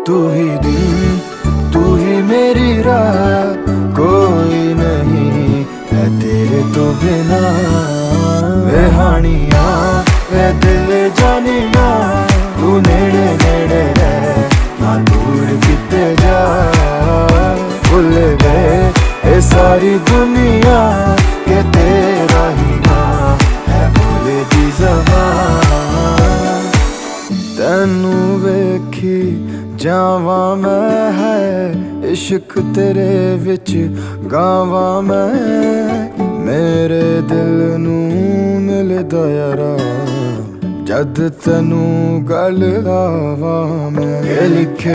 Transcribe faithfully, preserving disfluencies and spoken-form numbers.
तू ही दिन, तू ही मेरी रात, कोई नहीं है तेरे तो बिना। वे हानिया वे दिल जानिया, तू नेड़े नेड़े रह ना दूर किते जा। भूल गए ये सारी दुनिया के तेरा ही ना है भूले दी ज़बान। तैनू वेखी जावा मैं है इश्क तेरे विच गावा मैं। मेरे दिल नू मिलदा यारा जद तैनू गल लावा मैं। ये लिखे